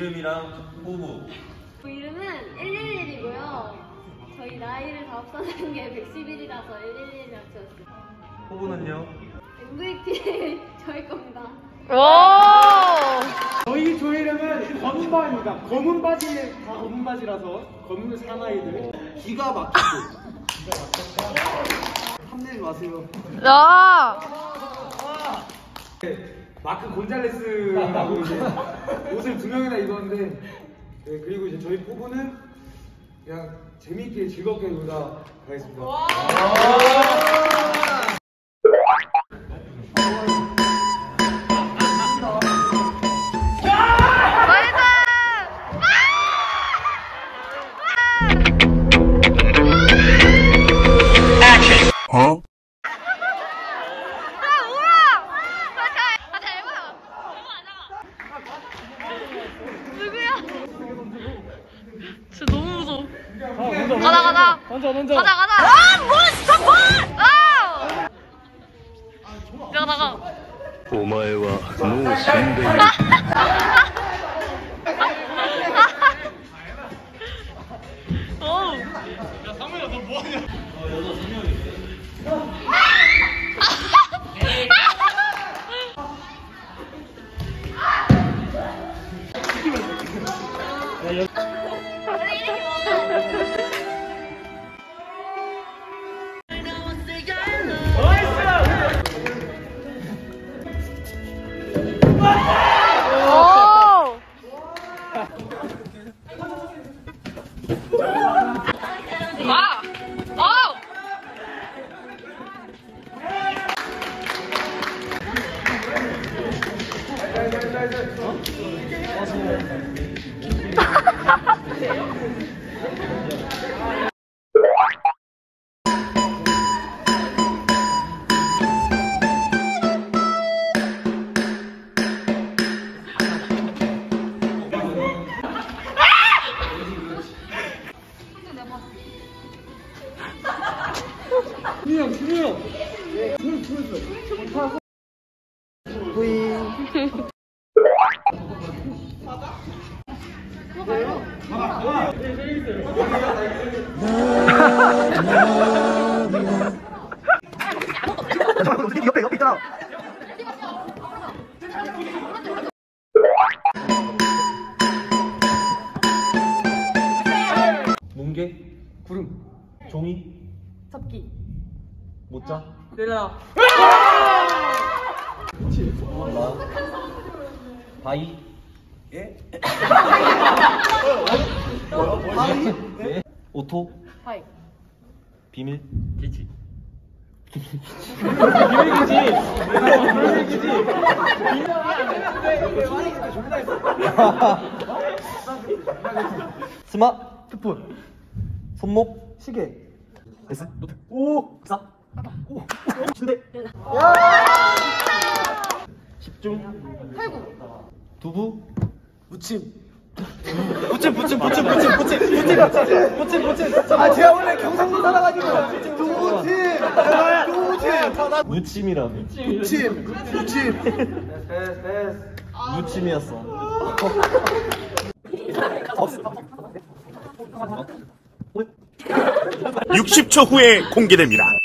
이름이랑 호부. 이름은 111이고요. 저희 나이를 다 합산한 게 111이라서 111이라고 지었어요. 호부는요? MVP 저희 겁니다. 와! 저희 조 이름은 검은바입니다. 검은 바지 다 검은 바지라서 검은 사나이들. 기가 막히고. 탐내지 마세요. 야! 마크 곤잘레스라고 이제 옷을 2명이나 입었는데, 네, 그리고 이제 저희 포부는 그냥 재미있게 즐겁게 놀다 가겠습니다. 어? 진짜 너무 무서워. 가자. 먼저. 가자. 아, 뭐, 잠깐! 아! 내가 나가. お前はもう死んでいる。 어우. 야, 상민아, 너 뭐하냐? 여자 3명이. 준이 형. 손 풀어줘. 옆에 있잖아. 뭉게, 구름, 종이, 잡기. 못자, 내려라. 몰라. 바이. 예? 바이? 네. 오토. 하이. 비밀. 기지. 비밀기지. 스마트폰. 손목. 시계. S. 오. 사. 오. 침대. 집중. 탈구. 두부. 무침. 부침. 아, 제가 원래 경상도 살아가지고. 두부침. 무침이라며. 무침. 무침이었어. 60초 후에 공개됩니다.